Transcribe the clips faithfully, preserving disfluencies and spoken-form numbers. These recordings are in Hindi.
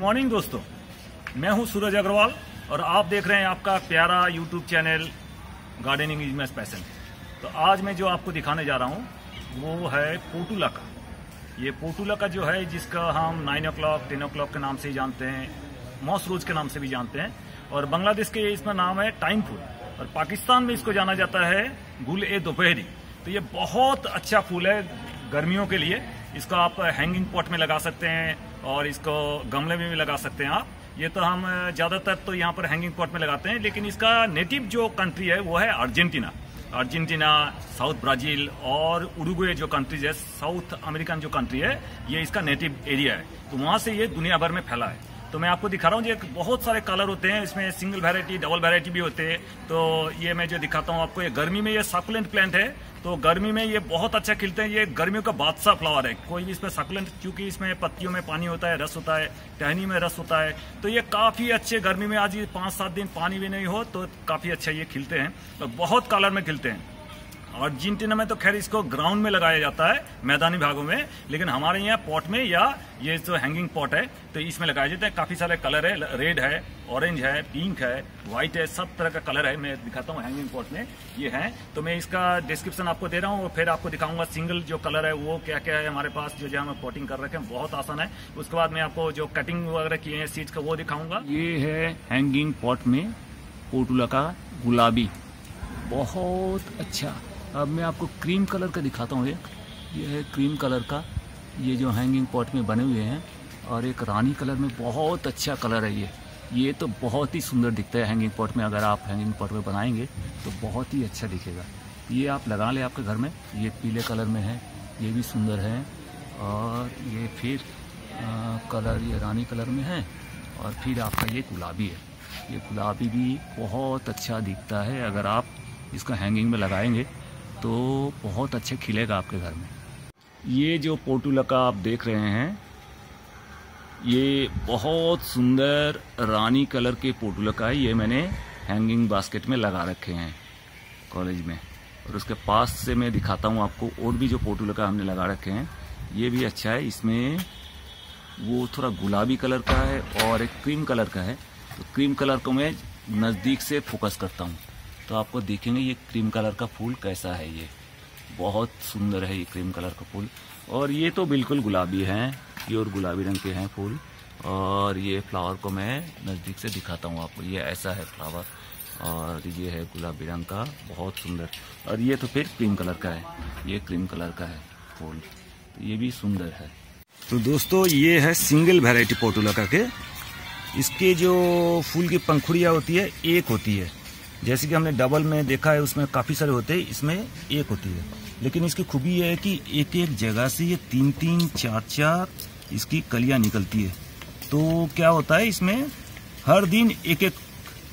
मॉर्निंग दोस्तों, मैं हूं सूरज अग्रवाल और आप देख रहे हैं आपका प्यारा YouTube channel gardening is my passion. तो आज मैं जो आपको दिखाने जा रहा हूं वो है पोटुलाका। ये पोटुलाका जो है जिसका हम nine o'clock ten o'clock के नाम से ही जानते हैं, मॉस रोज के नाम से भी जानते हैं, और बांग्लादेश के इसमें नाम है टाइम फूल, और पाकिस्तान में इसको जाना जाता है गुल ए दोपहरी। तो ये बहुत अच्छा फूल है गर्मियों के लिए। इसको आप हैंगिंग पॉट में लगा सकते हैं और इसको गमले में भी लगा सकते हैं आप। ये तो हम ज़्यादातर तो यहाँ पर हैंगिंग पॉट में लगाते हैं, लेकिन इसका नेटिव जो कंट्री है वो है अर्जेंटीना। अर्जेंटीना, साउथ ब्राजील और उरुग्वे जो कंट्रीज है, साउथ अमेरिकन जो कंट्री है, ये इसका नेटिव एरिया है। तो वहाँ से ये दुनिया भर में फैला है। तो मैं आपको दिखा रहा हूँ, ये बहुत सारे कलर होते हैं इसमें, सिंगल वैरायटी, डबल वैरायटी भी होते हैं। तो ये मैं जो दिखाता हूँ आपको, ये गर्मी में ये सकुलेंट प्लांट है, तो गर्मी में ये बहुत अच्छा खिलते हैं। ये गर्मियों का बादशाह फ्लावर है। कोई भी इसमें सकुलेंट, क्योंकि इसमें पत्तियों में पानी होता है, रस होता है, टहनी में रस होता है, तो ये काफ़ी अच्छे गर्मी में, आज ये पाँच सात दिन पानी भी नहीं हो तो काफ़ी अच्छा ये खिलते हैं और बहुत कलर में खिलते हैं। अर्जेंटीना में तो खैर इसको ग्राउंड में लगाया जाता है, मैदानी भागों में, लेकिन हमारे यहाँ पॉट में या ये जो हैंगिंग पॉट है तो इसमें लगाए जाते हैं। काफ़ी सारे कलर है, रेड है, ऑरेंज है, पिंक है, व्हाइट है, सब तरह का कलर है। मैं दिखाता हूँ हैंगिंग पॉट में ये है। तो मैं इसका डिस्क्रिप्शन आपको दे रहा हूँ और फिर आपको दिखाऊंगा सिंगल जो कलर है वो क्या क्या है हमारे पास, जो जहाँ हम पॉटिंग कर रखे हैं, बहुत आसान है। उसके बाद मैं आपको जो कटिंग वगैरह किए हैं सीड्स का वो दिखाऊंगा। ये है हैंगिंग पॉट में पोटुलाका गुलाबी, बहुत अच्छा। अब मैं आपको क्रीम कलर का दिखाता हूँ। एक ये है क्रीम कलर का, ये जो हैंगिंग पॉट में बने हुए हैं, और एक रानी कलर में बहुत अच्छा कलर है ये ये तो बहुत ही सुंदर दिखता है हैंगिंग पॉट में। अगर आप हैंगिंग पॉट में बनाएंगे तो बहुत ही अच्छा दिखेगा। ये आप लगा लें आपके घर में। ये पीले कलर में है, ये भी सुंदर है, और ये फिर आ, कलर ये रानी कलर में है, और फिर आपका ये गुलाबी है। ये गुलाबी भी बहुत अच्छा दिखता है। अगर आप इसका हैंगिंग में लगाएंगे तो बहुत अच्छे खिलेगा आपके घर में। ये जो पोटुलाका आप देख रहे हैं, ये बहुत सुंदर रानी कलर के पोटुलाका है। ये मैंने हैंगिंग बास्केट में लगा रखे हैं कॉलेज में, और उसके पास से मैं दिखाता हूँ आपको और भी जो पोटुलाका हमने लगा रखे हैं। ये भी अच्छा है। इसमें वो थोड़ा गुलाबी कलर का है और एक क्रीम कलर का है। तो क्रीम कलर को मैं नज़दीक से फोकस करता हूँ तो आपको देखेंगे ये क्रीम कलर का फूल कैसा है। ये बहुत सुंदर है ये क्रीम कलर का फूल, और ये तो बिल्कुल गुलाबी हैं, प्योर गुलाबी रंग के हैं फूल। और ये फ्लावर को मैं नज़दीक से दिखाता हूँ आपको। ये ऐसा है फ्लावर, और ये है गुलाबी रंग का, बहुत सुंदर। और ये तो फिर क्रीम कलर का है, ये क्रीम कलर का है फूल, तो ये भी सुंदर है। तो दोस्तों, ये है सिंगल वैरायटी पोटुलाका के। इसके जो फूल की पंखुड़ियाँ होती है एक होती है, जैसे कि हमने डबल में देखा है उसमें काफ़ी सारे होते हैं, इसमें एक होती है। लेकिन इसकी खूबी ये है कि एक एक जगह से ये तीन तीन चार चार इसकी कलियां निकलती है। तो क्या होता है, इसमें हर दिन एक एक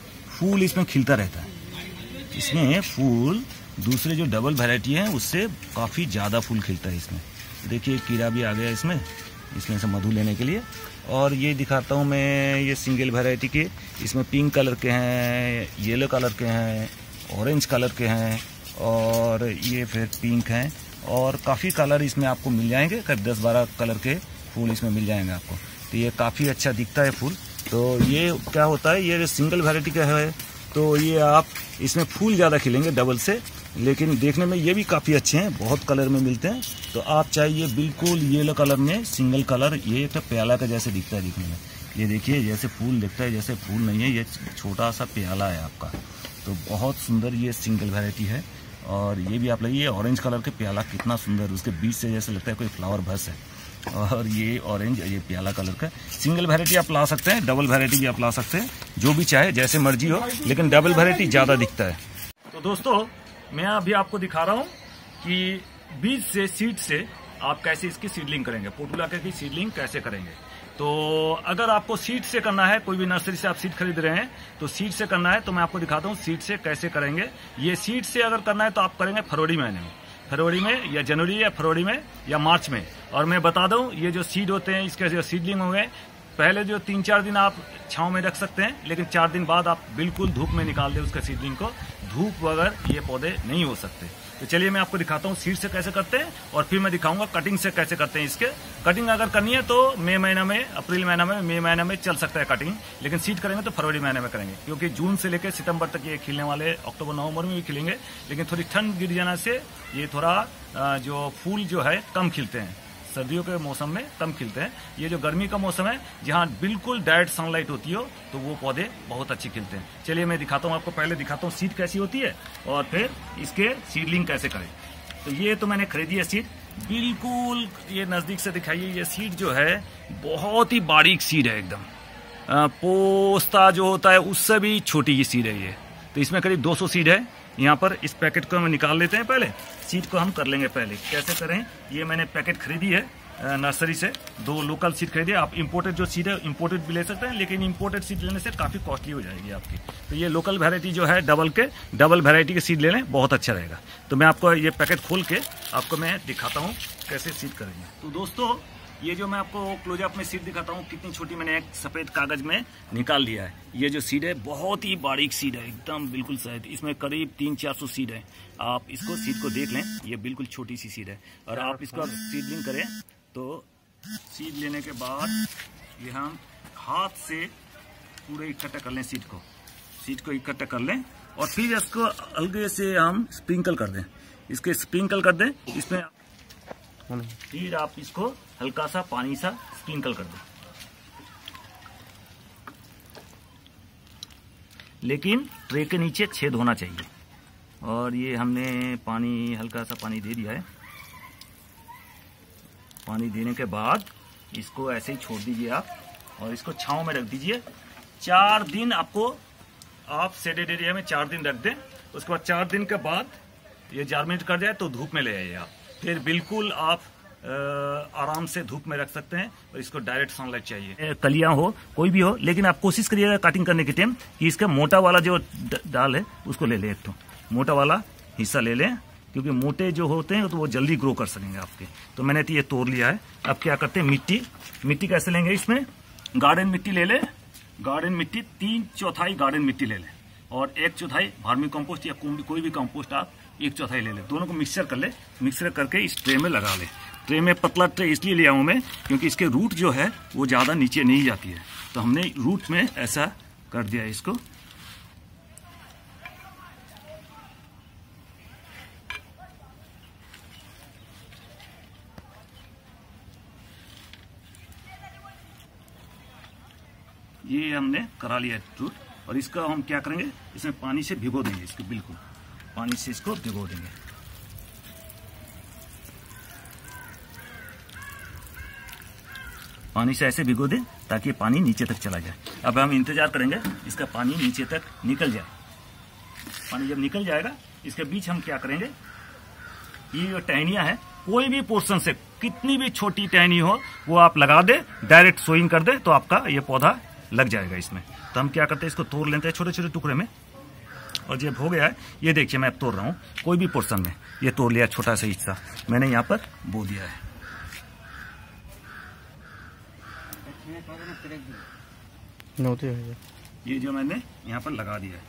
फूल इसमें खिलता रहता है। इसमें फूल दूसरे जो डबल वैरायटी है उससे काफ़ी ज़्यादा फूल खिलता है इसमें। देखिए कीड़ा भी आ गया इसमें, इसमें से मधु लेने के लिए। और ये दिखाता हूँ मैं, ये सिंगल वैरायटी के, इसमें पिंक कलर के हैं, येलो कलर के हैं, ऑरेंज कलर के हैं, और ये फिर पिंक हैं, और काफ़ी कलर इसमें आपको मिल जाएंगे। करीब दस बारह कलर के फूल इसमें मिल जाएंगे आपको। तो ये काफ़ी अच्छा दिखता है फूल। तो ये क्या होता है, ये सिंगल वैरायटी का है, तो ये आप इसमें फूल ज़्यादा खिलेंगे डबल से, लेकिन देखने में ये भी काफ़ी अच्छे हैं, बहुत कलर में मिलते हैं। तो आप चाहिए बिल्कुल येलो कलर में सिंगल कलर, ये तो प्याला का जैसे दिखता है दिखने में। ये देखिए जैसे फूल दिखता है, जैसे फूल नहीं है, ये छोटा सा प्याला है आपका। तो बहुत सुंदर ये सिंगल वैरायटी है। और ये भी आप लगिए, ऑरेंज कलर के प्याला कितना सुंदर, उसके बीच से जैसे लगता है कोई फ्लावर भस है। और ये ऑरेंज, ये प्याला कलर का सिंगल वैरायटी आप ला सकते हैं, डबल वैरायटी भी आप ला सकते हैं, जो भी चाहे जैसे मर्जी हो, लेकिन डबल वैरायटी ज़्यादा दिखता है। तो दोस्तों, मैं अभी आपको दिखा रहा हूँ कि बीज से, सीड से आप कैसे इसकी सीडलिंग करेंगे, पोटुलाका की सीडलिंग कैसे करेंगे। तो अगर आपको सीड से करना है, कोई भी नर्सरी से आप सीड खरीद रहे हैं तो सीड से करना है, तो मैं आपको दिखाता हूँ सीड से कैसे करेंगे। ये सीड से अगर करना है तो आप करेंगे फरवरी महीने में, फरवरी में या जनवरी या फरवरी में या मार्च में। और मैं बता दूं, ये जो सीड होते हैं, इसके जो सीडलिंग होंगे, पहले जो तीन चार दिन आप छांव में रख सकते हैं, लेकिन चार दिन बाद आप बिल्कुल धूप में निकाल दें उसका सीडलिंग को। धूप वगैरह ये पौधे नहीं हो सकते। तो चलिए मैं आपको दिखाता हूँ सीड से कैसे करते हैं, और फिर मैं दिखाऊंगा कटिंग से कैसे करते हैं। इसके कटिंग अगर करनी है तो मई महीना में, अप्रैल महीना में, मई महीना में चल सकता है कटिंग, लेकिन सीड करेंगे तो फरवरी महीने में करेंगे, क्योंकि जून से लेकर सितंबर तक ये खिलने वाले, अक्टूबर नवंबर में भी खिलेंगे, लेकिन थोड़ी ठंड गिर जाने से ये थोड़ा जो फूल जो है कम खिलते हैं, सर्दियों के मौसम में कम खिलते हैं। ये जो गर्मी का मौसम है, जहाँ बिल्कुल डायरेक्ट सनलाइट होती हो, तो वो पौधे बहुत अच्छे खिलते हैं। चलिए मैं दिखाता हूँ आपको, पहले दिखाता हूँ सीड कैसी होती है और फिर इसके सीडलिंग कैसे करें। तो ये तो मैंने खरीदी है सीड, बिल्कुल ये नज़दीक से दिखाइए। ये सीड जो है बहुत ही बारीक सीड है एकदम, पोस्ता जो होता है उससे भी छोटी ये सीड है ये। तो इसमें करीब दो सौ सीड है। यहाँ पर इस पैकेट को हम निकाल लेते हैं, पहले सीड को हम कर लेंगे। पहले कैसे करें, ये मैंने पैकेट खरीदी है नर्सरी से, दो लोकल सीड खरीदी। आप इंपोर्टेड जो सीड है इंपोर्टेड भी ले सकते हैं, लेकिन इंपोर्टेड सीड लेने से काफ़ी कॉस्टली हो जाएगी आपकी। तो ये लोकल वैरायटी जो है डबल के डबल वैरायटी के सीड ले लें, बहुत अच्छा रहेगा। तो मैं आपको ये पैकेट खोल के आपको मैं दिखाता हूँ कैसे सीड करेंगे। तो दोस्तों ये जो मैं आपको क्लोजअप में सीड दिखाता हूँ, कितनी छोटी मैंने एक सफ़ेद कागज में निकाल लिया है। ये जो सीड है बहुत ही बारीक सीड है, एकदम बिल्कुल शायद इसमें करीब तीन चार सौ सीड है। आप इसको सीड को देख लें, ये बिल्कुल छोटी सी सीड है। और आप इसका सीडलिंग करें तो सीड लेने के बाद ये हम हाथ से पूरे इकट्ठा कर लें सीड को, सीड को इकट्ठा कर लें और फिर इसको हल्के से हम स्प्रिंकल कर दें, इसके स्प्रिंकल कर दें इसमें। फिर आप इसको हल्का सा पानी सा स्प्रिंकल कर दें, लेकिन ट्रे के नीचे छेद होना चाहिए। और ये हमने पानी, हल्का सा पानी दे दिया है। पानी देने के बाद इसको ऐसे ही छोड़ दीजिए आप, और इसको छांव में रख दीजिए। चार दिन आपको, आप शेडेड एरिया में चार दिन रख दें। उसके बाद चार दिन के बाद ये जार्मिनेट कर जाए तो धूप में ले आइए आप, फिर बिल्कुल आप आ, आराम से धूप में रख सकते हैं। और इसको डायरेक्ट सनलाइट चाहिए, कलियां हो कोई भी हो, लेकिन आप कोशिश करिएगा कटिंग करने के टाइम कि इसका मोटा वाला जो डाल है उसको ले लें, एक तो मोटा वाला हिस्सा ले लें, क्योंकि मोटे जो होते हैं तो वो जल्दी ग्रो कर सकेंगे आपके। तो मैंने तो ये तोड़ लिया है। अब क्या करते हैं, मिट्टी मिट्टी कैसे लेंगे, इसमें गार्डन मिट्टी ले लें। गार्डन मिट्टी तीन चौथाई गार्डन मिट्टी ले लें, और एक चौथाई वर्मी कंपोस्ट या कोई भी कंपोस्ट आप एक चौथाई ले लें। दोनों को मिक्सचर कर ले, मिक्सचर करके इस ट्रे में लगा ले। ट्रे में पतला ट्रे इसलिए लिया हूँ मैं, क्योंकि इसके रूट जो है वो ज़्यादा नीचे नहीं जाती है। तो हमने रूट में ऐसा कर दिया इसको। ये हमने करा लिया रूट, और इसका हम क्या करेंगे, इसमें पानी से भिगो देंगे इसको, बिल्कुल पानी से इसको भिगो देंगे। पानी से ऐसे भिगो दें ताकि पानी नीचे तक चला जाए। अब हम इंतजार करेंगे इसका पानी नीचे तक निकल जाए। पानी जब निकल जाएगा, इसके बीच हम क्या करेंगे, ये जो टहनियाँ है कोई भी पोर्शन से, कितनी भी छोटी टहनी हो वो आप लगा दे, डायरेक्ट सोइंग कर दे, तो आपका ये पौधा लग जाएगा इसमें। तो हम क्या करते हैं, इसको तोड़ लेते हैं छोटे छोटे टुकड़े में। और जब हो गया है, ये देखिए मैं अब तोड़ रहा हूँ, कोई भी पोर्शन में ये तोड़ लिया, छोटा सा हिस्सा मैंने यहाँ पर बो दिया है। ये जो मैंने यहाँ पर लगा दिया है,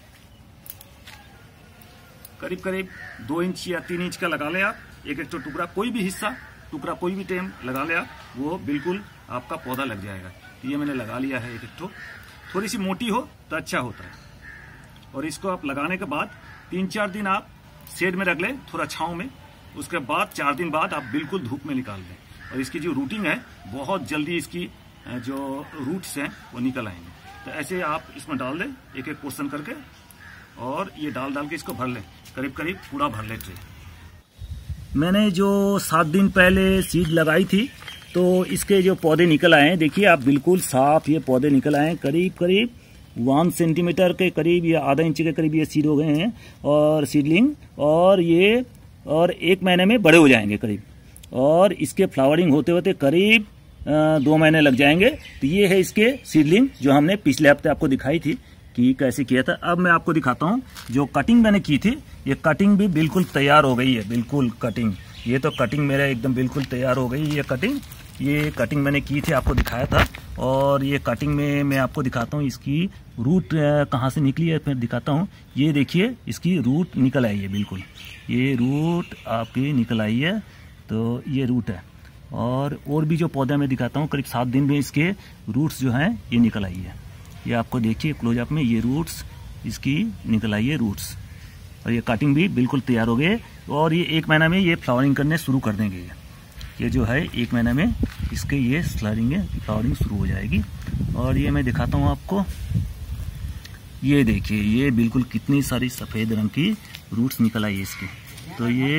करीब करीब दो इंच या तीन इंच का लगा ले आप, एक एक तो टुकड़ा, कोई भी हिस्सा टुकड़ा कोई भी टाइम लगा ले आप, वो बिल्कुल आपका पौधा लग जाएगा। तो ये मैंने लगा लिया है एक एक तो, थोड़ी सी मोटी हो तो अच्छा होता है। और इसको आप लगाने के बाद तीन चार दिन आप शेड में रख लें, थोड़ा छाँव में। उसके बाद चार दिन बाद आप बिल्कुल धूप में निकाल दें, और इसकी जो रूटिंग है बहुत जल्दी इसकी जो रूट्स हैं वो निकल आएंगे। तो ऐसे आप इसमें डाल दें एक एक पोर्शन करके, और ये डाल डाल के इसको भर लें, करीब करीब पूरा भर लें ट्रे। मैंने जो सात दिन पहले सीड लगाई थी, तो इसके जो पौधे निकल आए हैं, देखिए आप, बिल्कुल साफ ये पौधे निकल आए हैं, करीब करीब वन सेंटीमीटर के करीब या आधा इंच के करीब ये सीड हो गए हैं, और सीडलिंग, और ये और एक महीने में बड़े हो जाएंगे करीब, और इसके फ्लावरिंग होते होते करीब दो महीने लग जाएंगे। तो ये है इसके सीडलिंग जो हमने पिछले हफ्ते आपको दिखाई थी कि कैसे किया था। अब मैं आपको दिखाता हूँ जो कटिंग मैंने की थी, ये कटिंग भी बिल्कुल तैयार हो गई है, बिल्कुल कटिंग, ये तो कटिंग मेरा एकदम बिल्कुल तैयार हो गई। ये कटिंग ये कटिंग मैंने की थी, आपको दिखाया था। और ये कटिंग में मैं आपको दिखाता हूँ इसकी रूट कहाँ से निकली है, फिर दिखाता हूँ। ये देखिए इसकी रूट निकल आई है, बिल्कुल ये रूट आपकी निकल आई है। तो ये रूट है, और और भी जो पौधा मैं दिखाता हूँ, करीब सात दिन में इसके रूट्स जो हैं ये निकल आई है। ये आपको देखिए क्लोजअप में, ये रूट्स इसकी निकल आई है रूट्स, और ये कटिंग भी बिल्कुल तैयार हो गए। और ये एक महीना में ये फ्लावरिंग करने शुरू कर देंगे। ये जो है एक महीना में इसके ये फ्लावरिंग फ्लावरिंग शुरू हो जाएगी। और ये मैं दिखाता हूँ आपको, ये देखिए ये बिल्कुल कितनी सारी सफ़ेद रंग की रूट्स निकल आई है इसकी। तो ये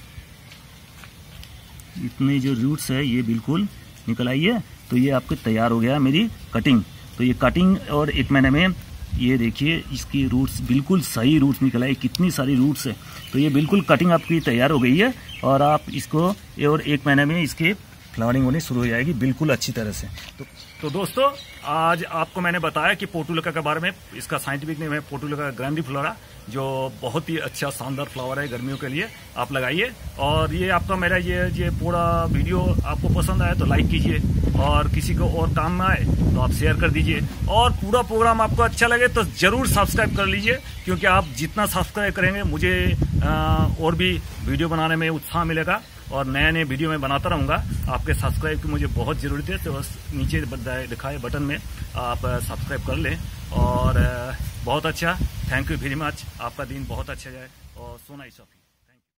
इतने जो रूट्स है ये बिल्कुल निकल आई है। तो ये आपके तैयार हो गया मेरी कटिंग। तो ये कटिंग और एक महीने में ये देखिए इसकी रूट्स बिल्कुल सही रूट्स निकल आई, कितनी सारी रूट्स है। तो ये बिल्कुल कटिंग आपकी तैयार हो गई है और आप इसको और एक महीने में इसकी फ्लावरिंग होनी शुरू हो जाएगी बिल्कुल अच्छी तरह से। तो, तो दोस्तों आज आपको मैंने बताया कि पोर्टुलका के बारे में। इसका साइंटिफिक नेम है पोर्टुलका ग्रैंडिफ्लोरा, जो बहुत ही अच्छा शानदार फ्लावर है गर्मियों के लिए, आप लगाइए। और ये आपका मेरा ये ये पूरा वीडियो आपको पसंद आए तो लाइक कीजिए, और किसी को और काम में आए तो आप शेयर कर दीजिए, और पूरा प्रोग्राम आपको अच्छा लगे तो ज़रूर सब्सक्राइब कर लीजिए, क्योंकि आप जितना सब्सक्राइब करेंगे मुझे आ, और भी वीडियो बनाने में उत्साह मिलेगा, और नए नए वीडियो मैं बनाता रहूँगा। आपके सब्सक्राइब की मुझे बहुत ज़रूरत है, तो नीचे दिखाए बटन में आप सब्सक्राइब कर लें। और बहुत अच्छा, थैंक यू वेरी मच। आपका दिन बहुत अच्छा जाए और सोना ही सफी।